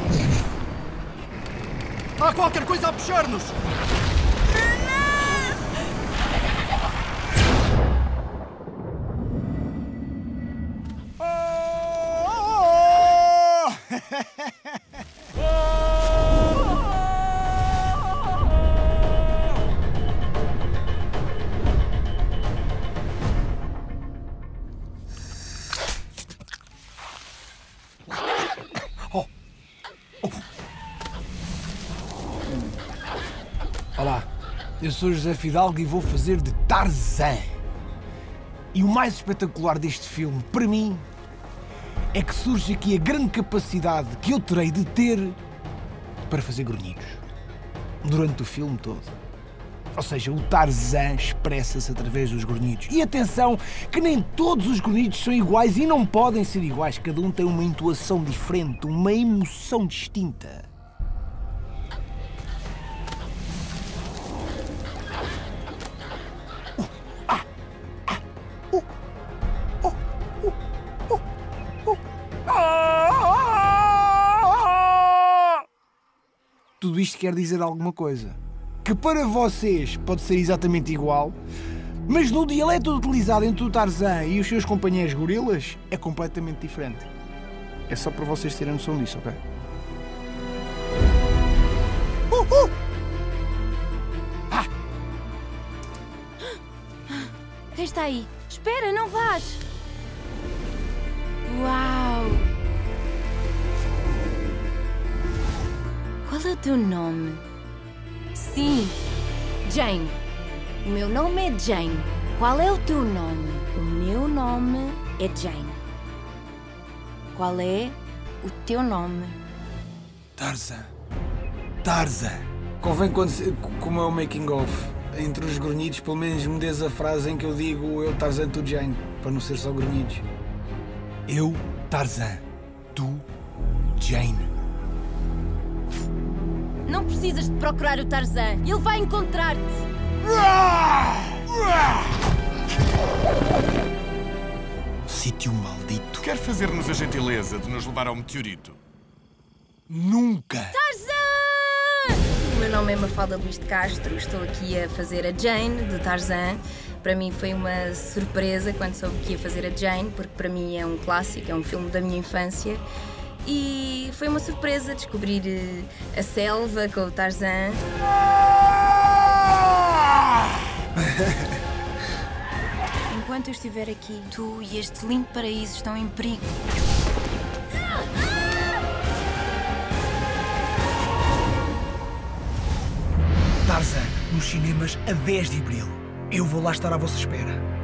Há qualquer coisa a puxar-nos! Olá, eu sou José Fidalgo e vou fazer de Tarzan. E o mais espetacular deste filme, para mim, é que surge aqui a grande capacidade que eu terei de ter para fazer grunhidos durante o filme todo. Ou seja, o Tarzan expressa-se através dos grunhidos. E atenção, que nem todos os grunhidos são iguais e não podem ser iguais. Cada um tem uma entoação diferente, uma emoção distinta. Tudo isto quer dizer alguma coisa. Que para vocês pode ser exatamente igual, mas no dialeto utilizado entre o Tarzan e os seus companheiros gorilas é completamente diferente. É só para vocês terem noção disso, ok? Quem está aí? Espera, não vás! Uau! Qual é o teu nome? Sim, Jane. O meu nome é Jane. Qual é o teu nome? O meu nome é Jane. Qual é o teu nome? Tarzan. Tarzan. Convém quando como é o making of, entre os grunhidos, pelo menos me des a frase em que eu digo eu Tarzan, tu Jane, para não ser só grunhidos. Eu, Tarzan. Tu, Jane. Não precisas de procurar o Tarzan. Ele vai encontrar-te. Sítio maldito. Quer fazer-nos a gentileza de nos levar ao meteorito? Nunca! Tarzan! O meu nome é Mafalda Luís de Castro. Estou aqui a fazer a Jane, de Tarzan. Para mim foi uma surpresa quando soube que ia fazer a Jane, porque para mim é um clássico, é um filme da minha infância. E foi uma surpresa descobrir a selva com o Tarzan. Enquanto eu estiver aqui, tu e este lindo paraíso estão em perigo. Tarzan, nos cinemas a 10 de abril. Eu vou lá estar à vossa espera.